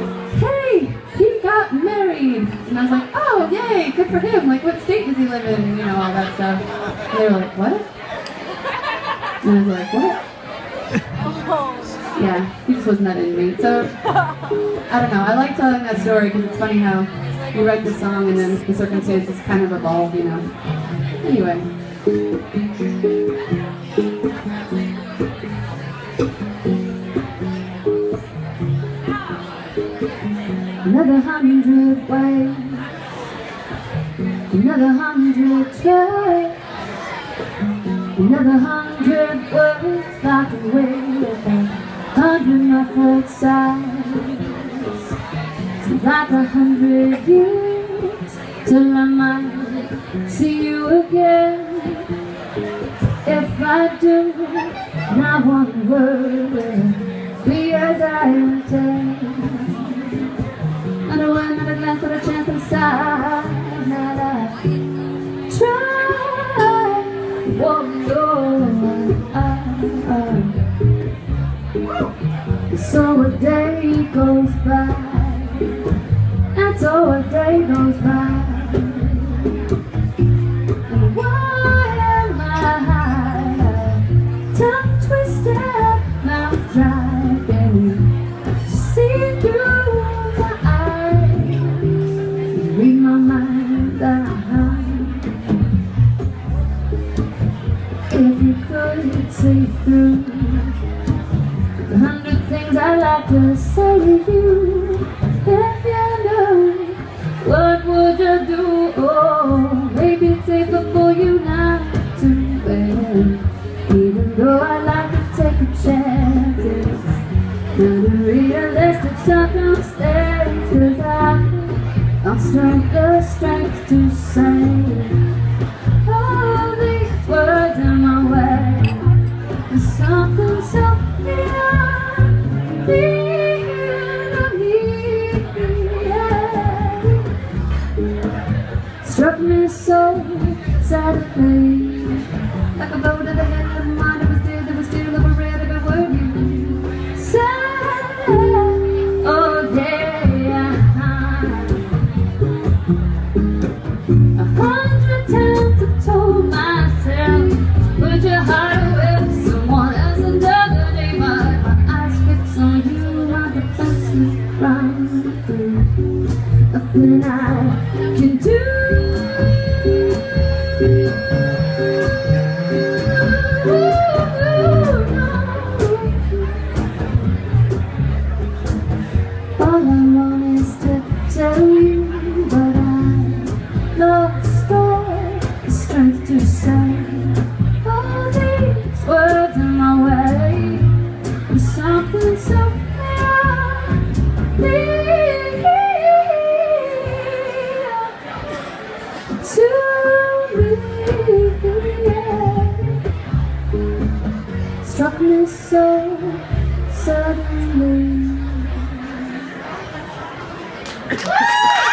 hey, he got married. And I was like, oh, yay, good for him. Like, what state does he live in? And, you know, all that stuff. And they were like, what? And I was like, what? Yeah, he just wasn't that into me. So, I don't know. I like telling that story because it's funny how you write the song and then the circumstances kind of evolve, you know. Anyway. Another 100 ways, another 100 tries, another 100 words locked away, 100 muffled sighs. Seems like 100 years till I might see you again. If I do, not one word will be as I intend. Another one, another glance, another chance inside. Now I try. Whoa, so a day goes by, and so a day goes by. And why am I tongue twisted, mouth dry, baby? See through my eyes, read my mind behind. If you could see through 100 things I'd like to say to you, if you knew, what would you do? Oh, maybe it's safer for you not to wait. Even though I like to take a chance, it's not a realistic circumstance. 'Cause I'll strike the strength to say all these words in my way. There's something so beyond me. Struck me so suddenly, like a bow to the head of the mind. It was still overread every word you said. Oh yeah, 100 times I've told myself, put your heart away with someone else another day. But my eyes fix on you, my defenses run through. Nothing I can do. All I want is to tell you, but I lost all the strength to say all these words in my way. There's something so beyond me. Struck me so suddenly.